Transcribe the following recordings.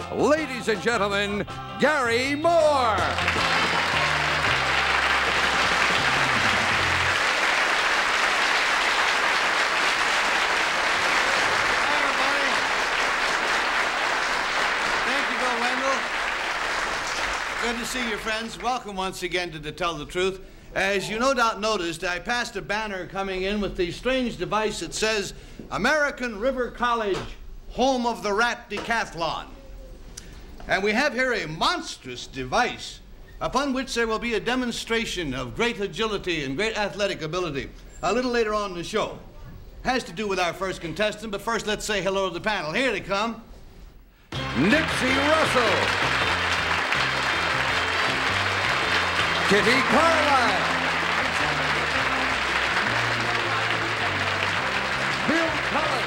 ladies and gentlemen, Garry Moore. Good to see you, friends. Welcome once again to Tell the Truth. As you no doubt noticed, I passed a banner coming in with the strange device that says, American River College, home of the rat decathlon. And we have here a monstrous device upon which there will be a demonstration of great agility and great athletic ability a little later on in the show. Has to do with our first contestant, but first let's say hello to the panel. Here they come. Nipsey Russell. Kitty Carlisle. Bill Cullen.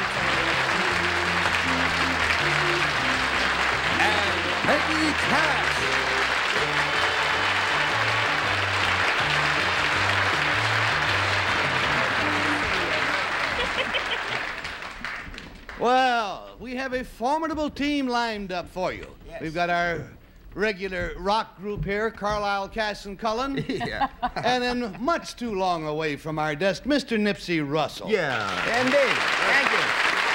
And Peggy Cass. Well, we have a formidable team lined up for you. Yes. We've got our regular rock group here, Carlisle, Cass, and Cullen. Yeah. And then, much too long away from our desk, Mr. Nipsey Russell. Yeah. Indeed. Thank you.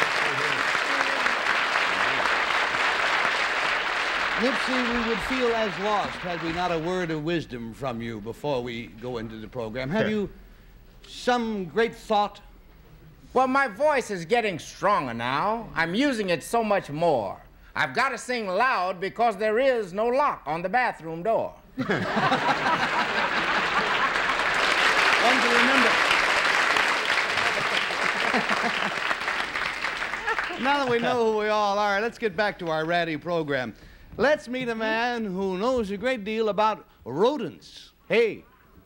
Nipsey, we would feel as lost had we not a word of wisdom from you before we go into the program. Have you some great thought? Well, my voice is getting stronger now. I'm using it so much more. I've got to sing loud because there is no lock on the bathroom door. One to remember. Now that we know who we all are, let's get back to our ratty program. Let's meet a man who knows a great deal about rodents. Hey.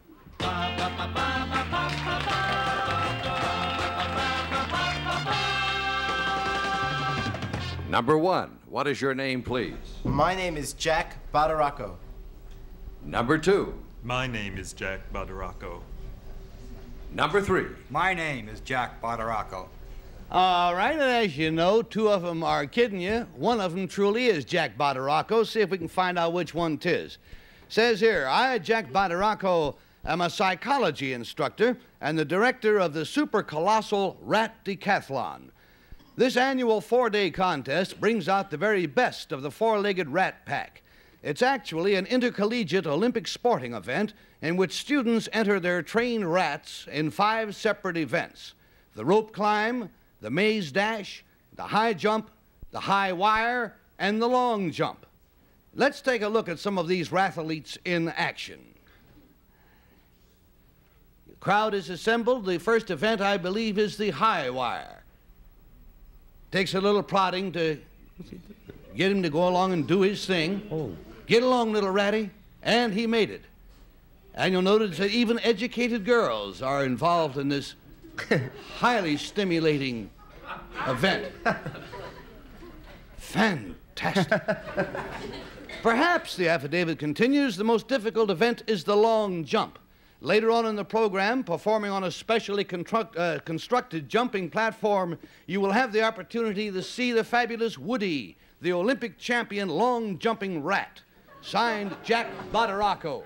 Number one, what is your name, please? My name is Jack Badaracco. Number two. My name is Jack Badaracco. Number three. My name is Jack Badaracco. All right, and as you know, two of them are kidding you. One of them truly is Jack Badaracco. See if we can find out which one 'tis. Says here, I, Jack Badaracco, am a psychology instructor and the director of the super colossal rat decathlon. This annual 4-day contest brings out the very best of the four-legged rat pack. It's actually an intercollegiate Olympic sporting event in which students enter their trained rats in 5 separate events: the rope climb, the maze dash, the high jump, the high wire, and the long jump. Let's take a look at some of these rathletes in action. The crowd is assembled. The first event, I believe, is the high wire. Takes a little prodding to get him to go along and do his thing. Oh. Get along, little ratty. And he made it. And you'll notice that even educated girls are involved in this highly stimulating event. Fantastic. Perhaps, the affidavit continues, the most difficult event is the long jump. Later on in the program, performing on a specially constructed jumping platform, you will have the opportunity to see the fabulous Woody, the Olympic champion long jumping rat. Signed, Jack Badaracco.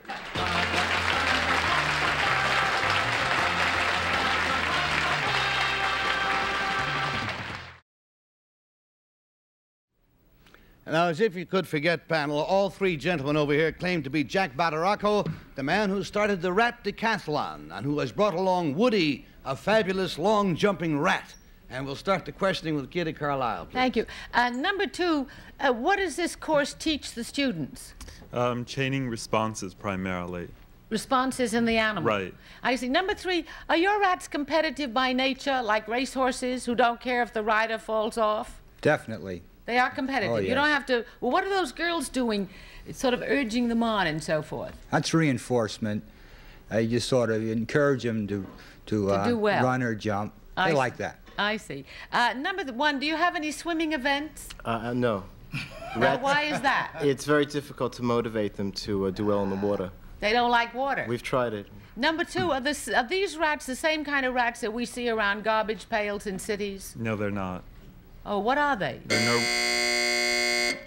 Now, as if you could forget, panel, all 3 gentlemen over here claim to be Jack Badaracco, the man who started the rat decathlon and who has brought along Woody, a fabulous long-jumping rat. And we'll start the questioning with Kitty Carlisle, please. Thank you. Number 2, what does this course teach the students? Chaining responses primarily. Responses in the animal. Right. I see. Number 3, are your rats competitive by nature, like racehorses who don't care if the rider falls off? Definitely. They are competitive. Oh, yes. You don't have to. Well, what are those girls doing? It's sort of urging them on and so forth. That's reinforcement. You just sort of encourage them to do well. Run or jump. They like that. I see. Number 1, do you have any swimming events? No. Why is that? It's very difficult to motivate them to do well in the water. They don't like water. We've tried it. Number 2, are these rats the same kind of rats that we see around garbage pails in cities? No, they're not. Oh, what are they? They're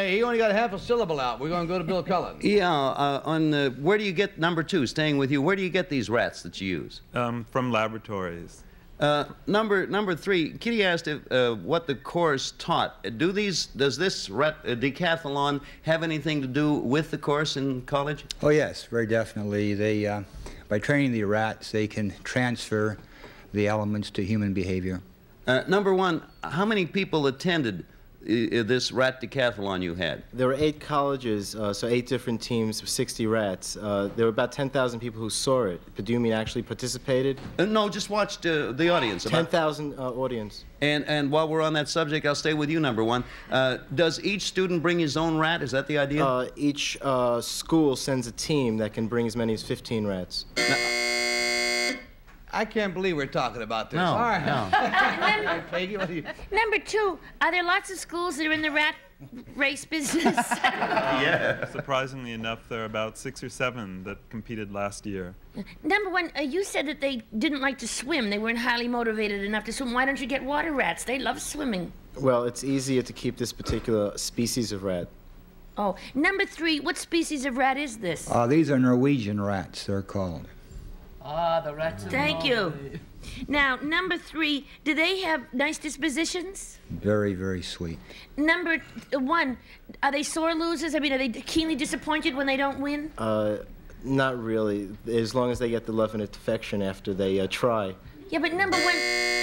Hey, he only got half a syllable out. We're going to go to Bill Cullen. Yeah, where do you get, number 2, staying with you, where do you get these rats that you use? From laboratories. Number 3, Kitty asked if, what the course taught. Does this rat decathlon have anything to do with the course in college? Oh, yes, very definitely. They, by training the rats, they can transfer the elements to human behavior. Number 1, how many people attended this rat decathlon you had? There were 8 colleges, so 8 different teams, 60 rats. There were about 10,000 people who saw it. But do you mean actually participated? No, just watched the audience. 10,000 audience. And while we're on that subject, I'll stay with you, number 1. Does each student bring his own rat? Is that the idea? Each school sends a team that can bring as many as 15 rats. I can't believe we're talking about this. No, All right. no. Peggy, what do you... Number 2, are there lots of schools that are in the rat race business? Yeah. Surprisingly enough, there are about 6 or 7 that competed last year. Number 1, you said that they didn't like to swim. They weren't highly motivated enough to swim. Why don't you get water rats? They love swimming. Well, it's easier to keep this particular species of rat. Oh, number 3, what species of rat is this? These are Norwegian rats, they're called. Ah, the rats. Thank you. Now, number 3, do they have nice dispositions? Very, very sweet. Number 1, are they sore losers? I mean, are they keenly disappointed when they don't win? Not really, as long as they get the love and affection after they try. Yeah, but number 1...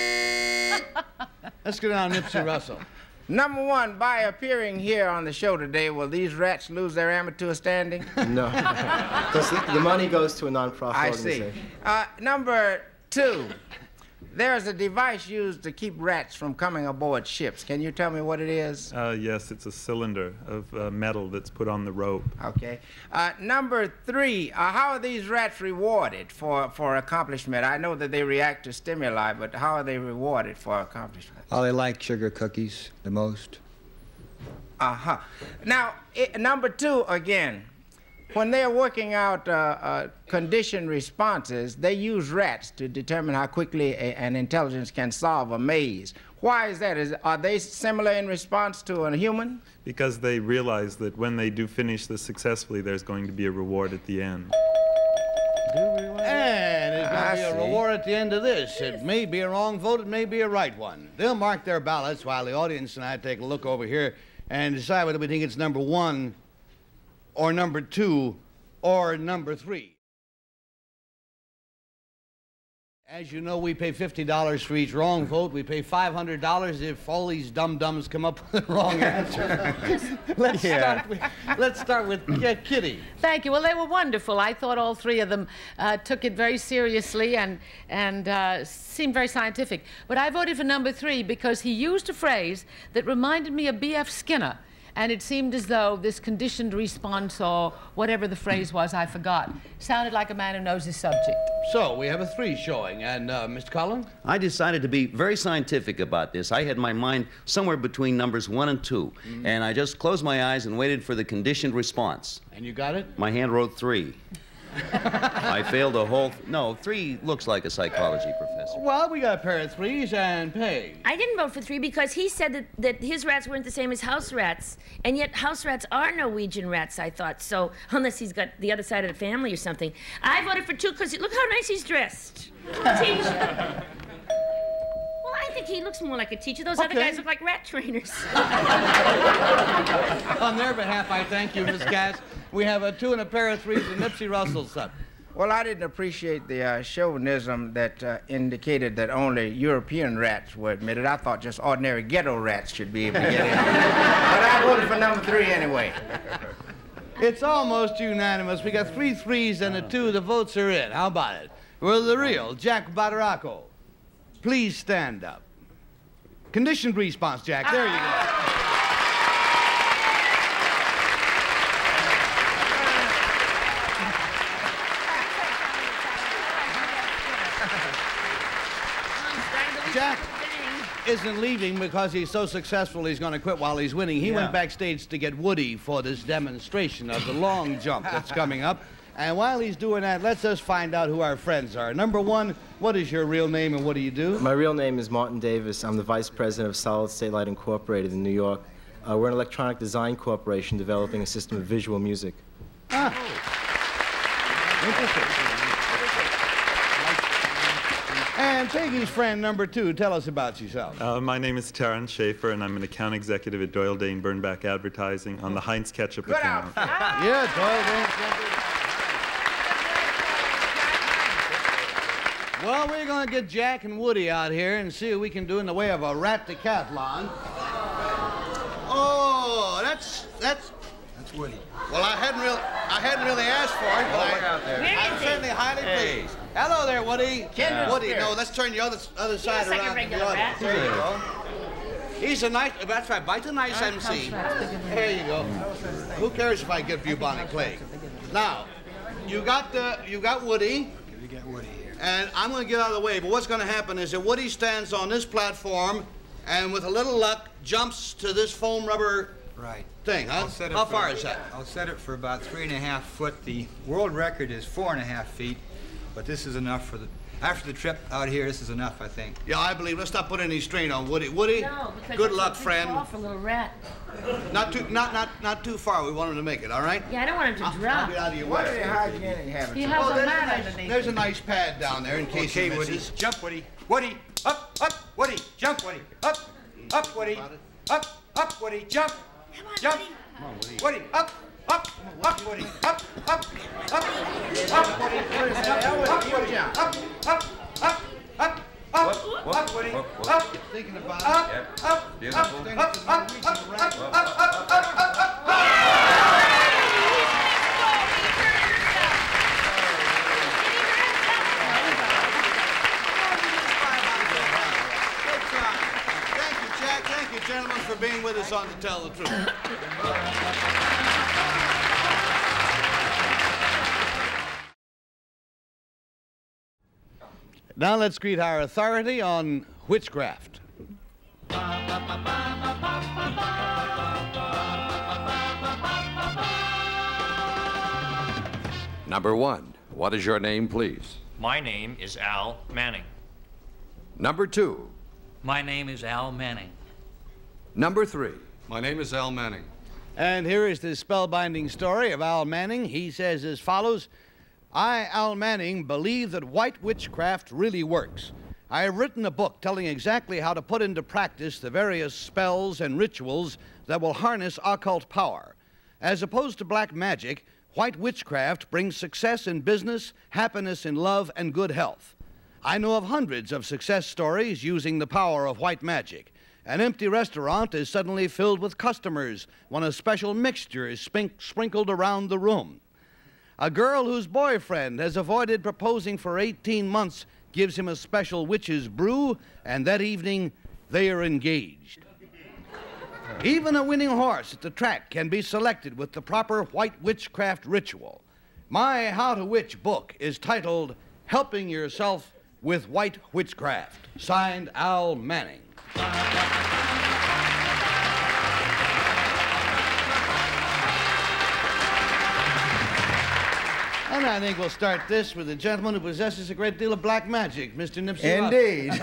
Let's go down to Nipsey Russell. Number 1, by appearing here on the show today, will these rats lose their amateur standing? No, because the money goes to a non-profit organization. I see. Number 2, there's a device used to keep rats from coming aboard ships. Can you tell me what it is? Yes, it's a cylinder of metal that's put on the rope. Okay. Number 3, how are these rats rewarded for accomplishment? I know that they react to stimuli, but how are they rewarded for accomplishment? Oh, they like sugar cookies the most. Uh-huh. Now, number 2, again, when they're working out conditioned responses, they use rats to determine how quickly an intelligence can solve a maze. Why is that? Are they similar in response to a human? Because they realize that when they do finish this successfully, there's going to be a reward at the end. And there's going to be a reward at the end of this. It may be a wrong vote, it may be a right one. They'll mark their ballots while the audience and I take a look over here and decide whether we think it's number 1 or number 2 or number 3. As you know, we pay $50 for each wrong vote. We pay $500 if all these dum-dums come up with the wrong answer. Let's start with Kitty. Thank you. Well, they were wonderful. I thought all 3 of them took it very seriously and seemed very scientific. But I voted for number 3 because he used a phrase that reminded me of B.F. Skinner. And it seemed as though this conditioned response, or whatever the phrase was, I forgot, sounded like a man who knows his subject. So, we have a 3 showing. And, Mr. Cullen? I decided to be very scientific about this. I had my mind somewhere between numbers 1 and 2. And I just closed my eyes and waited for the conditioned response. And you got it? My hand wrote 3. I failed a whole... No, 3 looks like a psychology professor. Well, we got a pair of 3s and Peg. I didn't vote for 3 because he said that his rats weren't the same as house rats, and yet house rats are Norwegian rats, I thought. So, unless he's got the other side of the family or something. I voted for 2 because look how nice he's dressed. Teacher. Well, I think he looks more like a teacher. Those other guys look like rat trainers. On their behalf, I thank you, Miss Cass. We have a 2 and a pair of 3s and Nipsey Russell's son. Well, I didn't appreciate the chauvinism that indicated that only European rats were admitted. I thought just ordinary ghetto rats should be able to get in. But I voted for number 3 anyway. It's almost unanimous. We got 3 3s and a 2. The votes are in. How about it? Will the real Jack Badaracco please stand up? Conditioned response, Jack. There you go. Jack isn't leaving because he's so successful he's going to quit while he's winning. He went backstage to get Woody for this demonstration of the long jump that's coming up. And while he's doing that, let's just find out who our friends are. Number 1, what is your real name and what do you do? My real name is Martin Davis. I'm the vice president of Solid State Light Incorporated in New York. We're an electronic design corporation developing a system of visual music. Interesting. And Peggy's friend number 2, tell us about yourself. My name is Terrence Schaefer, and I'm an account executive at Doyle Dane Burnback Advertising on the Heinz Ketchup account. Yeah, Doyle Dane Ketchup. Well, we're going to get Jack and Woody out here and see what we can do in the way of a rat decathlon. Oh, that's Woody. Well, I hadn't really asked for it, but I'm certainly highly pleased. Hello there, Woody. Woody, no, let's turn the other side around. Like a regular rat. There you go. He's a nice, that's right, Bite's a nice MC. There you go. Who cares if I get bubonic plague? Now, you got Woody. We got Woody here. And I'm going to get out of the way, but what's going to happen is that Woody stands on this platform and with a little luck jumps to this foam rubber thing, huh? How far is that? I'll set it for about 3.5 foot. The world record is 4.5 feet, but this is enough for the, after the trip out here, this is enough, I think. Yeah, I believe. Let's not put any strain on Woody. Woody, no, good luck, friend. For a little rat. Not too far. We want him to make it, all right? Yeah, I don't want him to drop. I'll get out of your way. What are the hygienic habits? He has a mat underneath. There's a nice pad down there in case he misses. Woody, jump, Woody. Woody, up, Woody, jump, Woody, up, Woody, up, Woody, jump, jump, Woody, up, Woody, up, Woody, up, Woody, up, Thinking about it. Thank you, gentlemen, for being with us on To Tell the Truth. Now let's greet our authority on witchcraft. Number 1, what is your name, please? My name is Al Manning. Number 2. My name is Al Manning. Number 3. My name is Al Manning. And here is the spellbinding story of Al Manning. He says as follows: I, Al Manning, believe that white witchcraft really works. I have written a book telling exactly how to put into practice the various spells and rituals that will harness occult power. As opposed to black magic, white witchcraft brings success in business, happiness in love, and good health. I know of hundreds of success stories using the power of white magic. An empty restaurant is suddenly filled with customers when a special mixture is sprinkled around the room. A girl whose boyfriend has avoided proposing for 18 months gives him a special witch's brew, and that evening they are engaged. Even a winning horse at the track can be selected with the proper white witchcraft ritual. My How to Witch book is titled Helping Yourself with White Witchcraft. Signed, Al Manning. And I think we'll start this with a gentleman who possesses a great deal of black magic, Mr. Nipsey Russell. Indeed.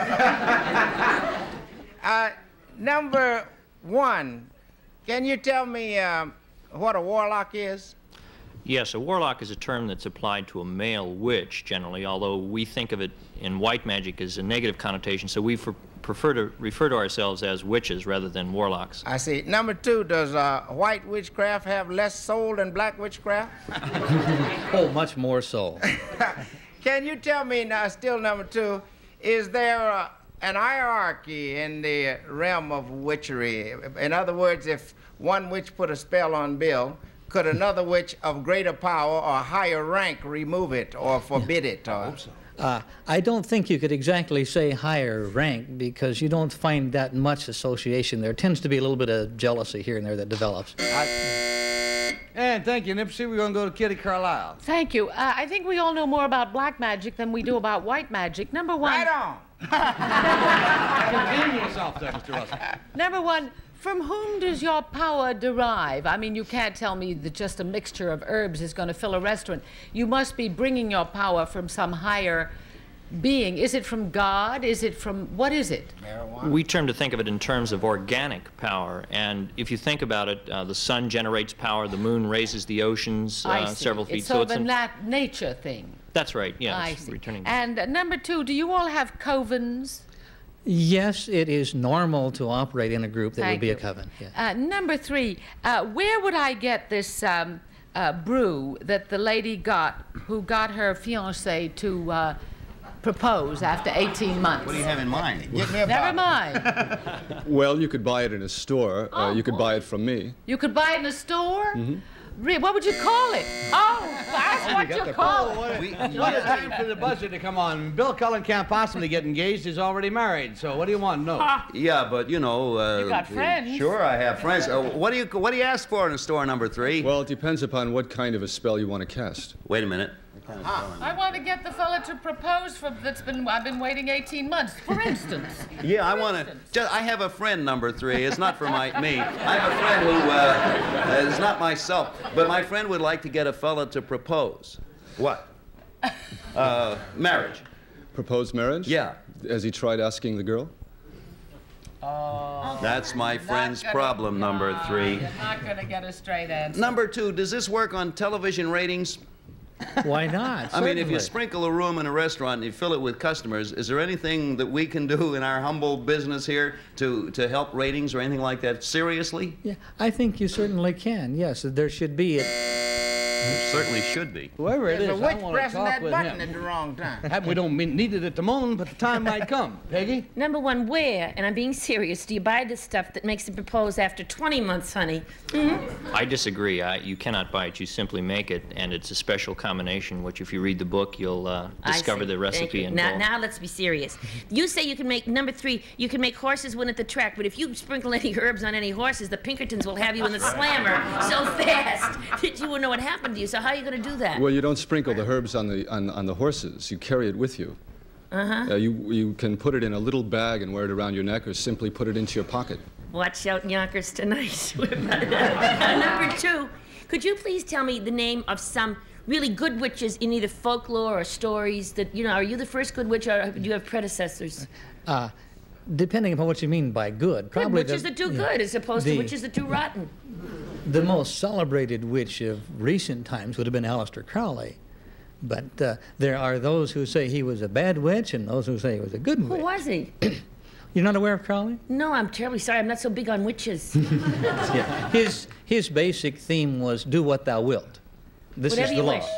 Number 1, can you tell me what a warlock is? Yes, a warlock is a term that's applied to a male witch generally, although we think of it in white magic as a negative connotation, so we prefer to refer to ourselves as witches rather than warlocks. I see. Number 2, does white witchcraft have less soul than black witchcraft? Oh, much more so. Can you tell me now, still number 2, is there an hierarchy in the realm of witchery? In other words, if one witch put a spell on Bill, could another witch of greater power or higher rank remove it or forbid it? Or? I hope so. I don't think you could exactly say higher rank because you don't find that much association. There tends to be a little bit of jealousy here and there that develops. And thank you, Nipsey. We're going to go to Kitty Carlisle. Thank you. I think we all know more about black magic than we do about white magic. Number 1. Right on. Contain yourself there, Mr. Russell. Number 1, from whom does your power derive? I mean, you can't tell me that just a mixture of herbs is going to fill a restaurant. You must be bringing your power from some higher being? Is it from God? Is it from, what is it? Marijuana. We tend to think of it in terms of organic power, and if you think about it, the sun generates power, the moon raises the oceans several feet. It's sort of a nature thing. That's right, yes. I see. Returning. And number 2, do you all have covens? Yes, it is normal to operate in a group that would be a coven. Yeah. Number 3, where would I get this brew that the lady got who got her fiancé to propose after 18 months? What do you have in mind? Never mind. Well, you could buy it in a store. You could buy it from me. You could buy it in a store? Mm-hmm. What would you call it? Oh, that's what you call it. What a time for the buzzer to come on. Bill Cullen can't possibly get engaged. He's already married. So what do you want? No. Yeah, but you know. You got friends. Sure, I have friends. What do you ask for in a store number 3? Well, it depends upon what kind of a spell you want to cast. Wait a minute. I want to get the fella to propose for I've been waiting 18 months, for instance. Yeah, I want to. I have a friend, number 3. It's not for me. I have a friend who is not myself, but my friend would like to get a fella to propose. What? Marriage. Propose marriage? Yeah. Has he tried asking the girl? That's my friend's problem, number 3. You're not going to get a straight answer. Number 2, does this work on television ratings? Why not? I mean, if you sprinkle a room in a restaurant and you fill it with customers, is there anything that we can do in our humble business here to help ratings or anything like that? Seriously? Yeah, I think you certainly can. Yes, there should be There certainly should be. Whoever it is, There's a I witch want to pressing talk that with button him. at the wrong time. We don't need it at the moment, but the time might come. Peggy? Number 1, where, and I'm being serious, do you buy the stuff that makes it propose after 20 months, honey? Mm-hmm. I disagree. You cannot buy it. You simply make it, and it's a special combination, which if you read the book, you'll discover the recipe involved. Now let's be serious. You say you can make, number 3, you can make horses win at the track, but if you sprinkle any herbs on any horses, the Pinkertons will have you in the slammer so fast that you won't know what happened to you. So how are you going to do that? Well, you don't sprinkle the herbs on the horses. You carry it with you. You can put it in a little bag and wear it around your neck, or simply put it into your pocket. Watch out, Yonkers, tonight. Number 2, could you please tell me the name of some really good witches in either folklore or stories that, you know, are you the first good witch, or do you have predecessors? Depending upon what you mean by good. Probably witches that do good as opposed to witches that do rotten. The most celebrated witch of recent times would have been Aleister Crowley. But there are those who say he was a bad witch and those who say he was a good witch. Who was he? You're not aware of Crowley? No, I'm terribly sorry. I'm not so big on witches. Yeah. His basic theme was do what thou wilt. This Whatever is the you law. wish.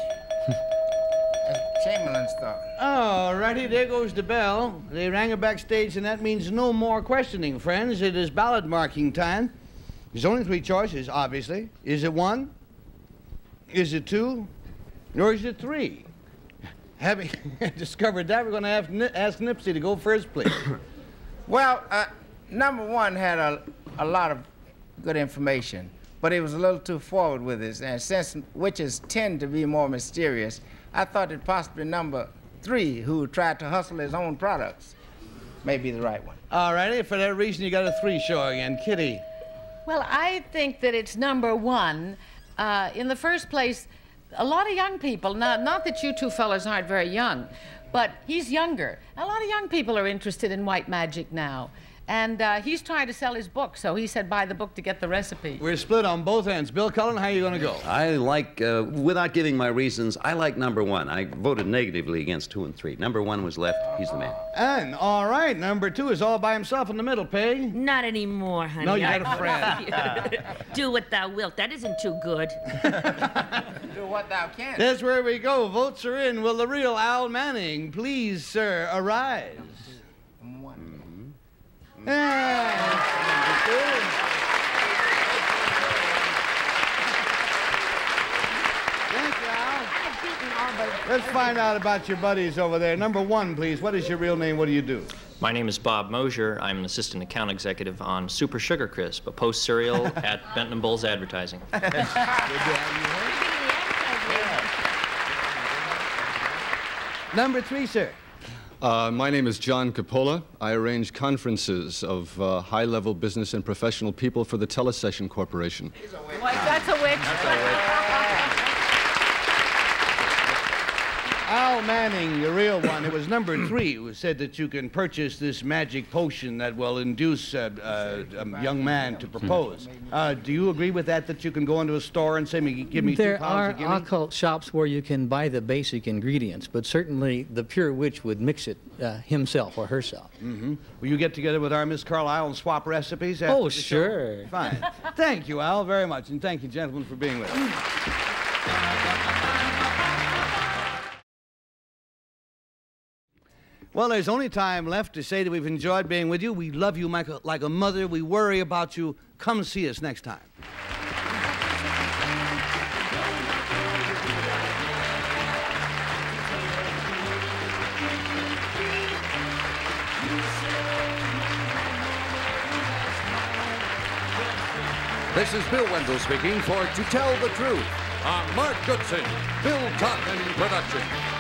Chamberlain's thought. All righty, there goes the bell. They rang it backstage, and that means no more questioning, friends. It is ballot marking time. There's only 3 choices, obviously. Is it 1? Is it 2? Or is it 3? Having discovered that, we're going to have to ask Nipsey to go first, please. Well, number 1 had a lot of good information, but he was a little too forward with it. And since witches tend to be more mysterious, I thought that possibly number 3, who tried to hustle his own products, may be the right one. All righty, for that reason, you got a 3 showing. And Kitty? Well, I think that it's number 1. In the first place, a lot of young people, not that you two fellas aren't very young, but he's younger. A lot of young people are interested in white magic now. And he's trying to sell his book, so he said buy the book to get the recipe. We're split on both ends. Bill Cullen, how are you going to go? I like, without giving my reasons, I like number 1. I voted negatively against 2 and 3. Number 1 was left. He's the man. And, all right, number 2 is all by himself in the middle, Peg. Not anymore, honey. No, you got a friend. Do what thou wilt. That isn't too good. Do what thou canst. That's where we go. Votes are in. Will the real Al Manning please, sir, arise? Thank you, Al. Let's find out about your buddies over there. Number 1, please. What is your real name? What do you do? My name is Bob Mosier. I'm an assistant account executive on Super Sugar Crisp, a post cereal at Benton & Bowles Advertising. Number 3, sir. My name is John Coppola. I arrange conferences of high-level business and professional people for the Telesession Corporation. That's a witch. Al Manning, the real one. It was number 3 who said that you can purchase this magic potion that will induce a young man to propose. Do you agree with that, that you can go into a store and say, give me 2 pounds of There are occult shops where you can buy the basic ingredients, but certainly the pure witch would mix it himself or herself. Mm-hmm. Will you get together with our Miss Carlisle and swap recipes after Oh, the sure. show? Fine. Thank you, Al, very much, and thank you, gentlemen, for being with us. Well, there's only time left to say that we've enjoyed being with you. We love you like a mother. We worry about you. Come see us next time. This is Bill Wendell speaking for To Tell the Truth, a Mark Goodson, Bill Todman production.